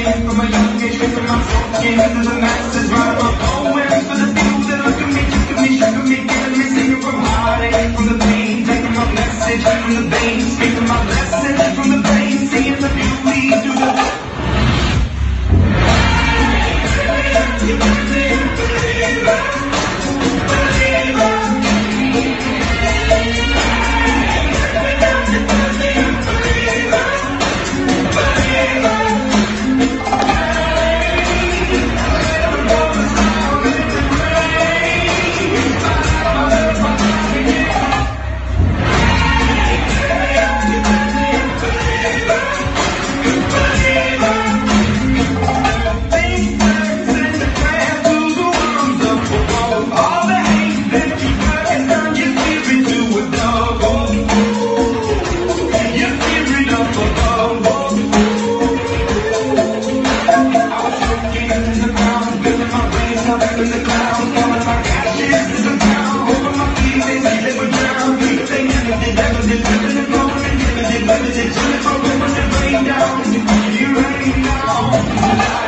from a young age, from my broken to the masses, write my poems for the people that look at me, took at me, shook at me, giving me, singing from heartache, from the pain, taking my message from the veins, speaking my lessons from the pain, seeing the beauty through the in the clouds, falling like ashes in the ground. Over my feet, they say they would drown. They never did, living and growing and living it, chilling for when it rain down. You rain down.